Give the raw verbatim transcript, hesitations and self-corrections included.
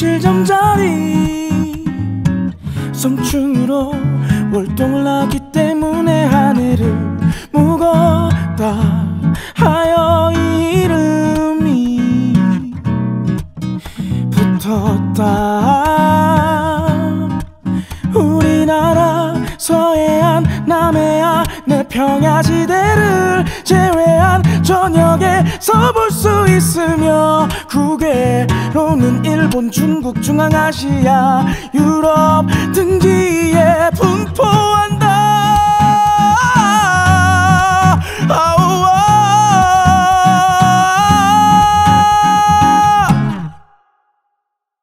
칠점짜리 성충으로 월동을 하기 때문에 하늘을 묵었다 하여 이름이 붙었다. 우리나라 서해안 남해안 내 평야지대를 제외한 전역에서 볼 수 있으며 국외로는 일본 중국 중앙아시아 유럽